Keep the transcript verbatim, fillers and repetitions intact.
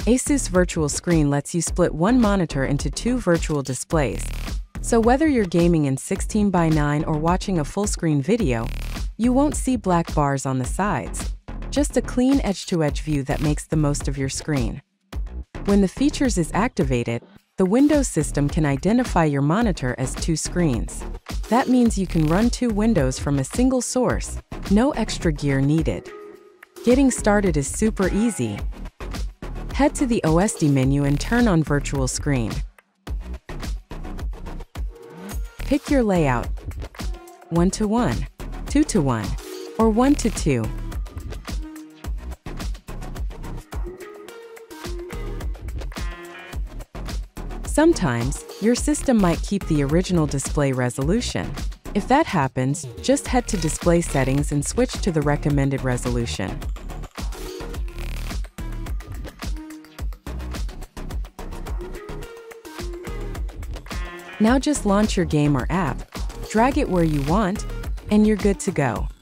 ASUS Virtual Screen lets you split one monitor into two virtual displays. So whether you're gaming in sixteen by nine or watching a full-screen video, you won't see black bars on the sides. Just a clean edge-to-edge view that makes the most of your screen. When the features is activated, the Windows system can identify your monitor as two screens. That means you can run two windows from a single source, no extra gear needed. Getting started is super easy. Head to the O S D menu and turn on Virtual Screen. Pick your layout, one to one, two to one, or one to two. Sometimes, your system might keep the original display resolution. If that happens, just head to Display Settings and switch to the recommended resolution. Now just launch your game or app, drag it where you want, and you're good to go.